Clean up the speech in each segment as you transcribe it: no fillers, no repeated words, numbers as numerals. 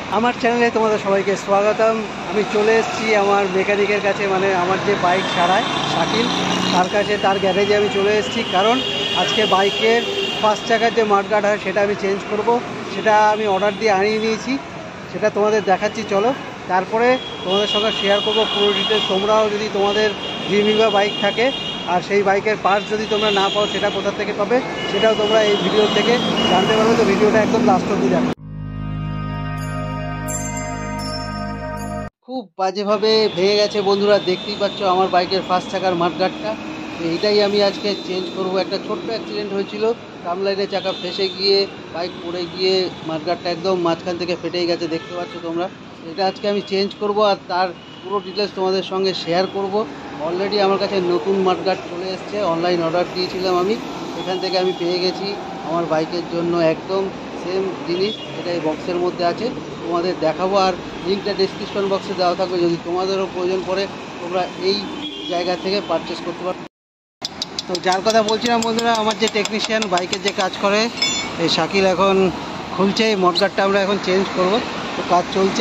আমার চ্যানেলে তোমাদের সবাইকে স্বাগতম। আমি চলে এসেছি আমার মেকানিকের কাছে, মানে আমার যে বাইক সারায় শাকিল, তার কাছে, তার গ্যারেজে আমি চলে এসেছি। কারণ আজকে বাইকের ফার্স্ট চাকার যে মাডগার্ড হয় সেটা আমি চেঞ্জ করব। সেটা আমি অর্ডার দিয়ে আনিয়ে নিয়েছি, সেটা তোমাদের দেখাচ্ছি। চলো, তারপরে তোমাদের সঙ্গে শেয়ার করব পুরো ডিটেলস। তোমরাও যদি তোমাদের ড্রিমিগা বাইক থাকে আর সেই বাইকের পার্টস যদি তোমরা না পাও, সেটা কোথা থেকে পাবে সেটাও তোমরা এই ভিডিও থেকে জানতে পারবে। তো ভিডিওটা একদম লাস্ট অবধি দেখো। খুব বাজেভাবে ভেঙে গেছে বন্ধুরা, দেখতেই পাচ্ছ আমার বাইকের ফার্স্ট চাকার মাডগার্ডটা। তো এইটাই আমি আজকে চেঞ্জ করব। একটা ছোট্ট অ্যাক্সিডেন্ট হয়েছিল, টার্মলাইনে চাকা ফেসে গিয়ে বাইক পড়ে গিয়ে মাডগার্ডটা একদম মাঝখান থেকে ফেটেই গেছে, দেখতে পাচ্ছ তোমরা। এটা আজকে আমি চেঞ্জ করব আর তার পুরো ডিটেলস তোমাদের সঙ্গে শেয়ার করব। অলরেডি আমার কাছে নতুন মাডগার্ড চলে এসছে, অনলাইন অর্ডার দিয়েছিলাম আমি, এখান থেকে আমি পেয়ে গেছি আমার বাইকের জন্য একদম সেম জিনিস। এটা এই বক্সের মধ্যে আছে, তোমাদের দেখাবো। আর লিঙ্কটা ডেসক্রিপশন বক্সে দেওয়া থাকবে, যদি তোমাদেরও প্রয়োজন পড়ে তোমরা এই জায়গা থেকে পারচেস করতে পারো। তো যার কথা বলছিলাম বন্ধুরা, আমার যে টেকনিশিয়ান বাইকের যে কাজ করে এই শাকিল, এখন খুলছে এই মডগার্ডটা, আমরা এখন চেঞ্জ করব। তো কাজ চলছে।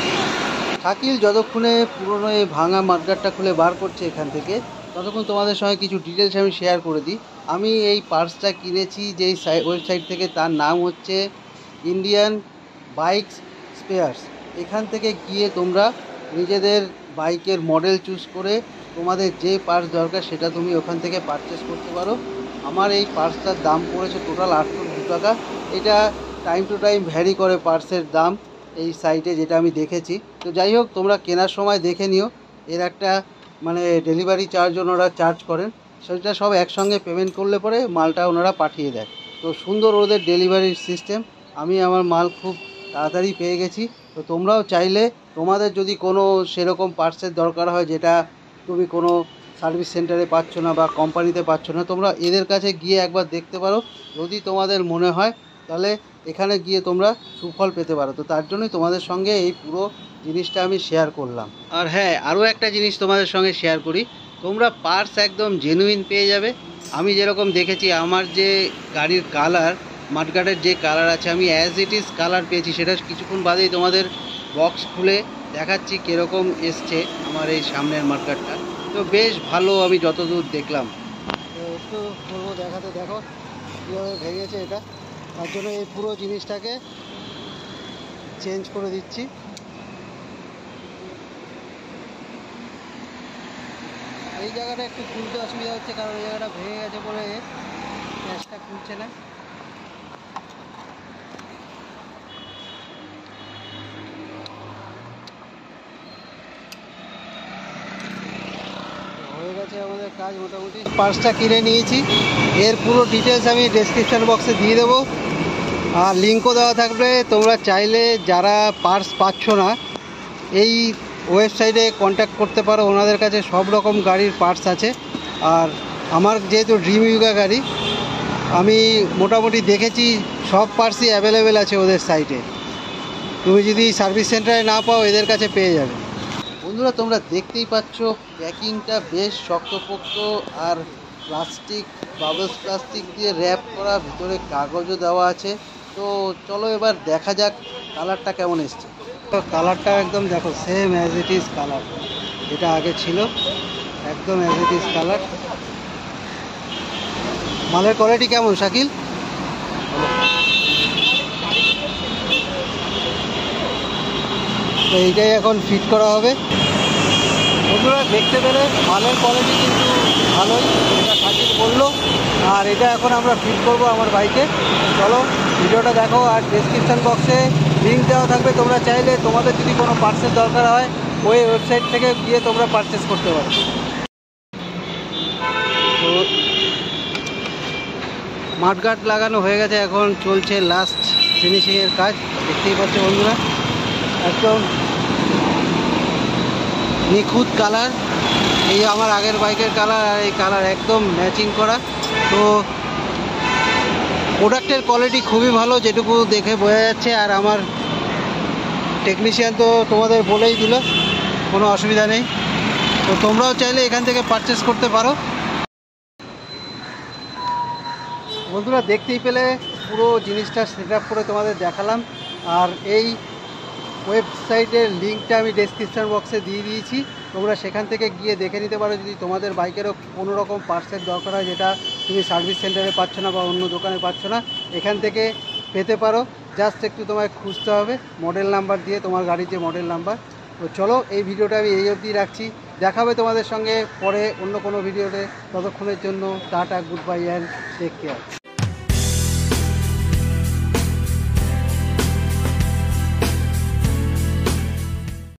শাকিল যতক্ষণে পুরনো এই ভাঙা মাডগার্ডটা খুলে বার করছে এখান থেকে, ততক্ষণ তোমাদের সঙ্গে কিছু ডিটেলস আমি শেয়ার করে দিই। আমি এই পার্টসটা কিনেছি যেই ওয়েবসাইট থেকে, তার নাম হচ্ছে ইন্ডিয়ান বাইকস স্পেয়ার্স। এখান থেকে গিয়ে তোমরা নিজেদের বাইকের মডেল চুজ করে তোমাদের যে পার্টস দরকার সেটা তুমি ওখান থেকে পারচেস করতে পারো। আমার এই পার্টসটার দাম পড়েছে টোটাল 802 টাকা। এটা টাইম টু টাইম ভ্যারি করে পার্টসের দাম এই সাইটে, যেটা আমি দেখেছি। তো যাই হোক, তোমরা কেনার সময় দেখে নিও, এর একটা মানে ডেলিভারি চার্জ ওনারা চার্জ করেন, সেটা সব একসঙ্গে পেমেন্ট করলে পরে মালটা ওনারা পাঠিয়ে দেয়। তো সুন্দর ওদের ডেলিভারির সিস্টেম। আমি আমার মাল খুব তাড়াতাড়ি পেয়ে গেছি। তো তোমরাও চাইলে তোমাদের যদি কোনো সেরকম পার্টসের দরকার হয় যেটা তুমি কোনো সার্ভিস সেন্টারে পাচ্ছ না বা কোম্পানিতে পাচ্ছ না, তোমরা এদের কাছে গিয়ে একবার দেখতে পারো। যদি তোমাদের মনে হয় তাহলে এখানে গিয়ে তোমরা সুফল পেতে পারো। তো তার জন্যই তোমাদের সঙ্গে এই পুরো জিনিসটা আমি শেয়ার করলাম। আর হ্যাঁ, আরও একটা জিনিস তোমাদের সঙ্গে শেয়ার করি, তোমরা পার্টস একদম জেনুইন পেয়ে যাবে। আমি যেরকম দেখেছি, আমার যে গাড়ির কালার, মাডগার্ডের যে কালার আছে, আমি অ্যাজ ইট ইজ কালার পেয়েছি। সেটা কিছুক্ষণ বাদেই তোমাদের বক্স খুলে দেখাচ্ছি কীরকম এসছে আমার এই সামনের মাডগার্ডটা। তো বেশ ভালো আমি যতদূর দেখলাম। তো একটু বলবো দেখাতে, দেখো কীভাবে ভেঙেছে এটা। তার জন্য এই পুরো জিনিসটাকে চেঞ্জ করে দিচ্ছি। এই জায়গাটা একটু খুলতে অসুবিধা হচ্ছে, কারণ এই জায়গাটা ভেঙে গেছে বলে গ্যাসটা খুলছে না। হয়ে গেছে আমাদের কাজ মোটামুটি। পার্সটা কিনে নিয়েছি, এর পুরো ডিটেলস আমি ডেসক্রিপশন বক্সে দিয়ে দেবো, আর লিঙ্কও দেওয়া থাকবে। তোমরা চাইলে যারা পার্স পাচ্ছ না, এই ওয়েবসাইটে কন্ট্যাক্ট করতে পারো, ওনাদের কাছে সব রকম গাড়ির পার্টস আছে। আর আমার যেহেতু ড্রিমিগা গাড়ি, আমি মোটামুটি দেখেছি সব পার্টসই অ্যাভেলেবেল আছে ওদের সাইটে। তুমি যদি সার্ভিস সেন্টারে না পাও, এদের কাছে পেয়ে যাবে। বন্ধুরা, তোমরা দেখতেই পাচ্ছ প্যাকিংটা বেশ শক্তপোক্ত, আর প্লাস্টিক, বাবলস প্লাস্টিক দিয়ে র্যাপ করা, ভিতরে কাগজও দেওয়া আছে। তো চলো এবার দেখা যাক কালারটা কেমন এসছে। কালারটা একদম দেখো same as it is colour, এটা আগে ছিল, একদম অ্যাজ ইট ইজ কালার। মালের কোয়ালিটি কেমন শাকিল? তো এইটাই এখন ফিট করা হবে। বন্ধুরা, দেখতে পেলে মালের কোয়ালিটি কিন্তু ভালোই, এটা শাকিল বললো। আর এটা এখন আমরা ফিট করব আমার বাইকে। চলো ভিডিওটা দেখো, আর ডেসক্রিপশান বক্সে লিঙ্ক দেওয়া থাকবে। তোমরা চাইলে তোমাদের যদি কোনো পার্টসের দরকার হয়, ওই ওয়েবসাইট থেকে গিয়ে তোমরা পারচেস করতে পারো। তো মাডগার্ড লাগানো হয়ে গেছে, এখন চলছে লাস্ট ফিনিশিংয়ের কাজ। দেখতেই পাচ্ছ বন্ধুরা, একদম নিখুঁত কালার। এই আমার আগের বাইকের কালার আর এই কালার একদম ম্যাচিং করা। তো প্রোডাক্টের কোয়ালিটি খুবই ভালো, যেটুকু দেখে বোঝা যাচ্ছে। আর আমার টেকনিশিয়ান তো তোমাদের বলেই দিল, কোনো অসুবিধা নেই। তো তোমরাও চাইলে এখান থেকে পারচেস করতে পারো। বন্ধুরা, দেখতেই পেলে পুরো জিনিসটা সেট আপ করে তোমাদের দেখালাম। আর এই ওয়েবসাইটের লিঙ্কটা আমি ডেসক্রিপশান বক্সে দিয়ে দিয়েছি। তোমরা সেখান থেকে গিয়ে দেখে নিতে পারো যদি তোমাদের বাইকেরও কোনো রকম পার্টসের দরকার হয় যেটা তুমি সার্ভিস সেন্টারে পাচ্ছ না বা অন্য দোকানে পাচ্ছ না, এখান থেকে পেতে পারো। জাস্ট একটু তোমায় খুঁজতে হবে মডেল নাম্বার দিয়ে, তোমার গাড়ির যে মডেল নাম্বার। তো চলো এই ভিডিওটা আমি এই অবধি রাখছি, দেখাবে তোমাদের সঙ্গে পরে অন্য কোনো ভিডিওতে। ততক্ষণের জন্য tata, goodbye and take care.